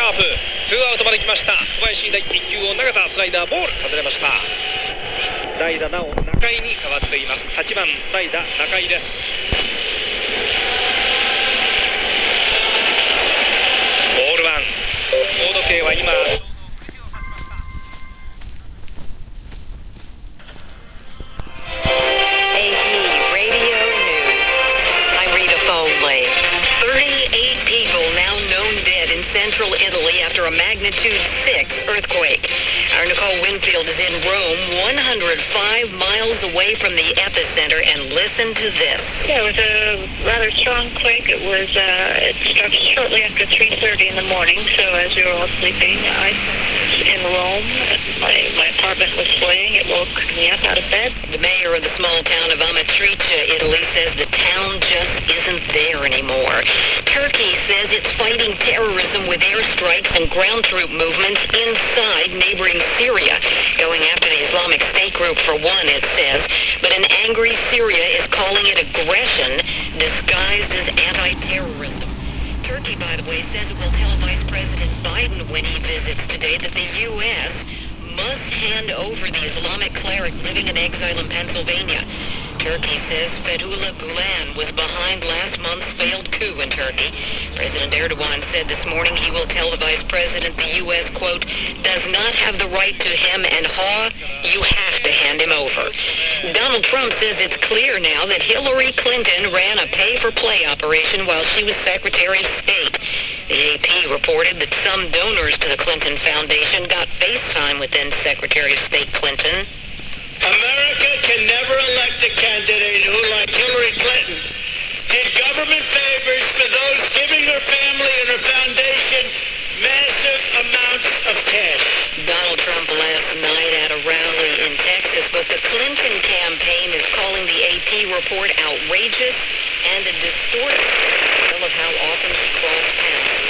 カープツーアウトまで来ました。小林第1球を投げたスライダーボール外れました。代打なお中井に変わっています。8番代打中井です。ボールワン。高度計は今 Central Italy after a magnitude 6 earthquake. Our Nicole Winfield is in Rome, 105 miles away from the epicenter, and listen to this. Yeah, it was a rather strong quake. It struck shortly after 3:30 in the morning, so as we were all sleeping, I was in Rome. My apartment was swaying. It woke me up out of bed. The mayor of the small town of Amatrice, Italy, says the town just isn't there anymore. Turkey says it's fighting terrorism with airstrikes and ground troop movements inside neighboring Syria, going after the Islamic State group for one, it says. But an angry Syria is calling it aggression disguised as anti-terrorism. Turkey, by the way, says it will tell Vice President Biden when he visits today that the U.S. must hand over the Islamic cleric living in exile in Pennsylvania. Turkey says Fethullah Gulen was behind last month's failed coup in Turkey. President Erdogan said this morning he will tell the vice president the U.S., quote, does not have the right to him, and you have to hand him over. Donald Trump says it's clear now that Hillary Clinton ran a pay-for-play operation while she was Secretary of State. The AP reported that some donors to the Clinton Foundation got FaceTime with then Secretary of State Clinton. America can never elect a candidate who, like Hillary Clinton, did government favors for those giving her family and her foundation massive amounts of cash. Donald Trump last night at a rally in Texas, but the Clinton campaign is calling the AP report outrageous and a distorted tale of how often she crossed paths